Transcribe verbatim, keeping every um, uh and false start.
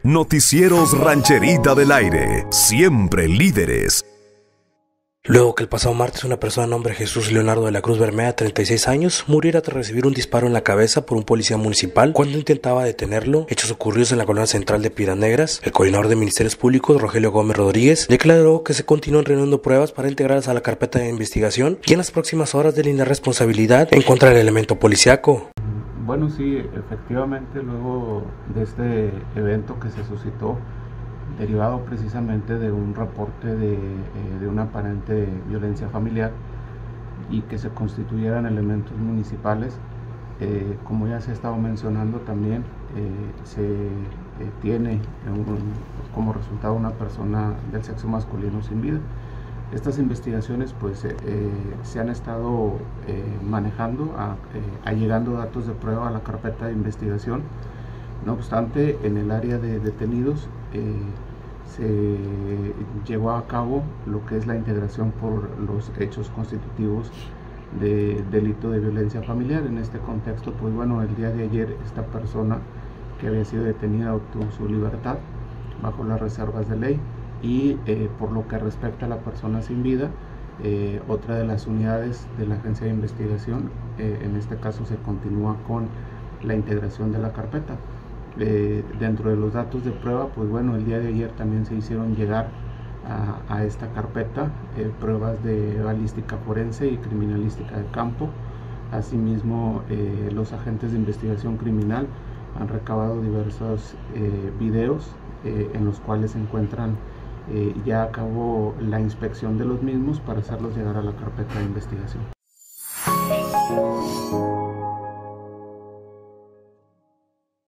Noticieros Rancherita del Aire, siempre líderes. Luego que el pasado martes una persona de nombre Jesús Leonardo de la Cruz Bermea, treinta y seis años, muriera tras recibir un disparo en la cabeza por un policía municipal cuando intentaba detenerlo, hechos ocurridos en la colonia central de Piedras Negras, el coordinador de Ministerios Públicos, Rogelio Gómez Rodríguez, declaró que se continúan reuniendo pruebas para integrarlas a la carpeta de investigación y en las próximas horas delinea responsabilidad en contra del elemento policiaco. Bueno, sí, efectivamente, luego de este evento que se suscitó, derivado precisamente de un reporte de, eh, de una aparente violencia familiar y que se constituyeran elementos municipales, eh, como ya se ha estado mencionando también, eh, se eh, tiene un, como resultado una persona del sexo masculino sin vida. Estas investigaciones pues eh, eh, se han estado eh, manejando, a, eh, allegando datos de prueba a la carpeta de investigación. No obstante, en el área de detenidos eh, se llevó a cabo lo que es la integración por los hechos constitutivos de delito de violencia familiar. En este contexto, pues bueno, el día de ayer esta persona que había sido detenida obtuvo su libertad bajo las reservas de ley. Y eh, por lo que respecta a la persona sin vida, eh, otra de las unidades de la agencia de investigación, eh, en este caso se continúa con la integración de la carpeta. Eh, dentro de los datos de prueba, pues bueno, el día de ayer también se hicieron llegar a, a esta carpeta eh, pruebas de balística forense y criminalística de campo. Asimismo, eh, los agentes de investigación criminal han recabado diversos eh, videos eh, en los cuales se encuentran Eh, ya acabó la inspección de los mismos para hacerlos llegar a la carpeta de investigación.